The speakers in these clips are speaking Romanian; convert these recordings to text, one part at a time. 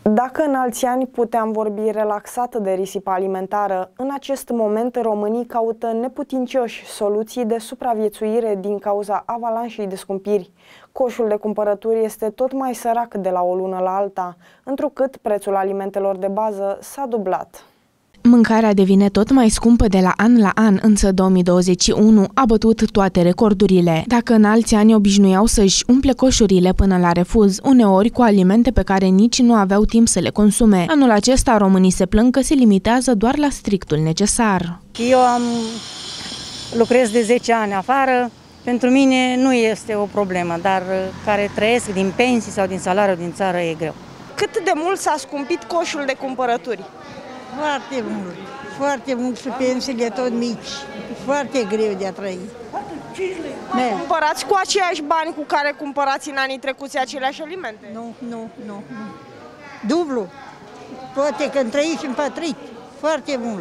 Dacă în alți ani puteam vorbi relaxat de risipă alimentară, în acest moment românii caută neputincioși soluții de supraviețuire din cauza avalanșei de scumpiri. Coșul de cumpărături este tot mai sărac de la o lună la alta, întrucât prețul alimentelor de bază s-a dublat. Mâncarea devine tot mai scumpă de la an, însă 2021 a bătut toate recordurile. Dacă în alți ani obișnuiau să-și umple coșurile până la refuz, uneori cu alimente pe care nici nu aveau timp să le consume, anul acesta românii se plâng că se limitează doar la strictul necesar. Eu lucrez de 10 ani afară, pentru mine nu este o problemă, dar care trăiesc din pensii sau din salariul din țară e greu. Cât de mult s-a scumpit coșul de cumpărături? Foarte mult și pensiile tot mici, foarte greu de a trăi. Cumpărați cu aceiași bani cu care cumpărați în anii trecuți aceleași alimente? Nu. Dublu, poate că întrăiți împătrit, foarte mult.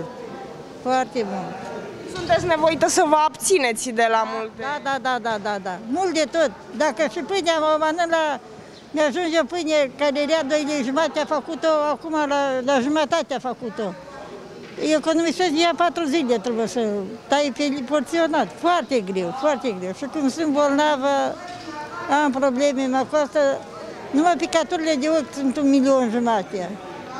Sunteți nevoită să vă abțineți de la multe? Da. Mult de tot. Dacă și pâinea mă mănânc mi-ajunge pâine care era 2,5 lei, a făcut-o, acum la jumătate a făcut-o. Economisesc ea 4 zile, trebuie să tai porționat. Foarte greu. Și cum sunt bolnavă, am probleme, mă costă, numai picăturile de ochi sunt 1,5 milion.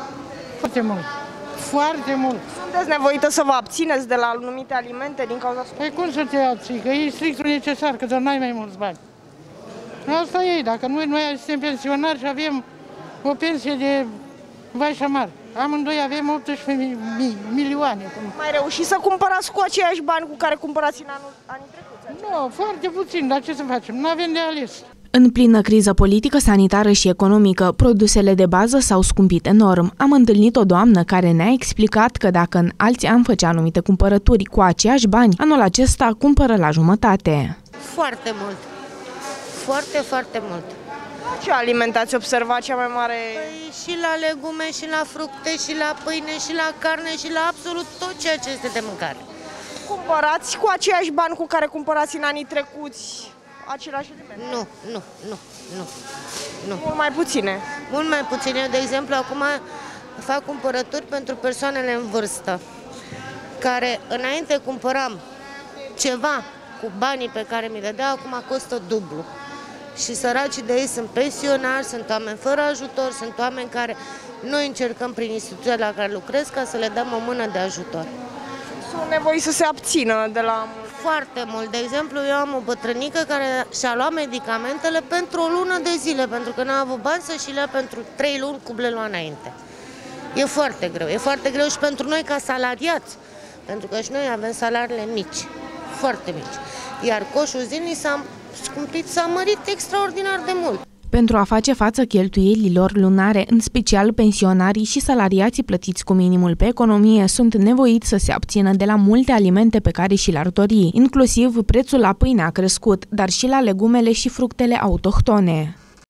Foarte mult. Sunteți nevoită să vă abțineți de la anumite alimente din cauza scumpirii? Păi cum să te abții? Că e strictul necesar, că doar n-ai mai mulți bani. Asta e, dacă noi suntem pensionari și avem o pensie de vai și amar. Amândoi avem 18 milioane. Mai reușiți să cumpărați cu aceiași bani cu care cumpărați în anii trecuți? Nu, foarte puțin, dar ce să facem? Nu avem de ales. În plină criză politică, sanitară și economică, produsele de bază s-au scumpit enorm. Am întâlnit o doamnă care ne-a explicat că dacă în alți ani făcea anumite cumpărături cu aceiași bani, anul acesta cumpără la jumătate. Foarte mult. Foarte mult. Ce alimente ați observat cea mai mare? Păi și la legume, și la fructe, și la pâine, și la carne, și la absolut tot ceea ce este de mâncare. Cumpărați cu aceiași bani cu care cumpărați în anii trecuți aceleași alimente? Nu. Mult mai puține? Mult mai puține. De exemplu, acum fac cumpărături pentru persoanele în vârstă, care înainte cumpăram ceva cu banii pe care mi le dea, acum costă dublu. Și săracii de ei sunt pensionari, sunt oameni fără ajutor, sunt oameni care noi încercăm prin instituția la care lucrez ca să le dăm o mână de ajutor. Sunt nevoiți să se abțină de la... Foarte mult. De exemplu, eu am o bătrânică care și-a luat medicamentele pentru o lună de zile, pentru că n-a avut bani să-și le ia pentru 3 luni cum le lua înainte. E foarte greu. E foarte greu și pentru noi ca salariați, pentru că și noi avem salariile mici, foarte mici. Iar coșul zilnic s-a mărit extraordinar de mult. Pentru a face față cheltuielilor lunare, în special pensionarii și salariații plătiți cu minimul pe economie sunt nevoiți să se abțină de la multe alimente pe care și le-ar dori. Inclusiv prețul la pâine a crescut, dar și la legumele și fructele autohtone.